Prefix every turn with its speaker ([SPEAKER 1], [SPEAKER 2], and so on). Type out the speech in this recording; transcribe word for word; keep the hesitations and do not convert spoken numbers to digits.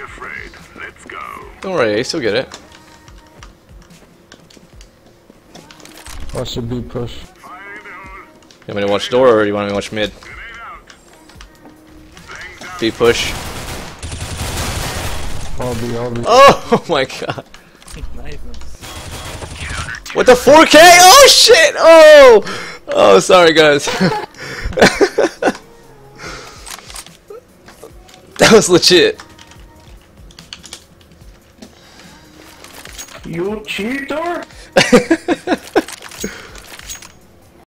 [SPEAKER 1] afraid. Let's go.
[SPEAKER 2] Don't worry, I still get it.
[SPEAKER 3] Watch the B push.
[SPEAKER 1] Fire in the hole.
[SPEAKER 2] You want me to watch door or do you want me to watch mid?
[SPEAKER 1] Grenade out. Things out.
[SPEAKER 2] B push.
[SPEAKER 3] I'll be, I'll be.
[SPEAKER 2] Oh my god.
[SPEAKER 4] Nice.
[SPEAKER 2] What the four K? Oh shit! Oh! Oh, sorry guys. That was legit.
[SPEAKER 5] You cheater!